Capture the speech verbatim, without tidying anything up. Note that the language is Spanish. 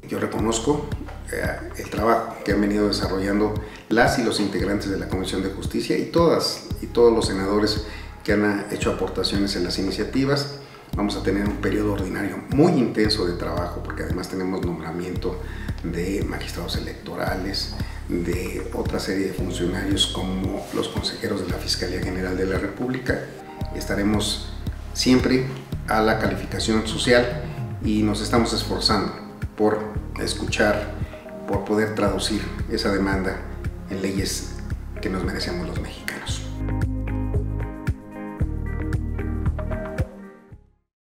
yo reconozco eh, el trabajo que han venido desarrollando las y los integrantes de la Comisión de Justicia y todas y todos los senadores que han hecho aportaciones en las iniciativas. Vamos a tener un periodo ordinario muy intenso de trabajo, porque además tenemos nombramiento de magistrados electorales, de otra serie de funcionarios como los consejeros de la Fiscalía General de la República. Estaremos siempre a la calificación social y nos estamos esforzando por escuchar, por poder traducir esa demanda en leyes que nos merecemos los mexicanos.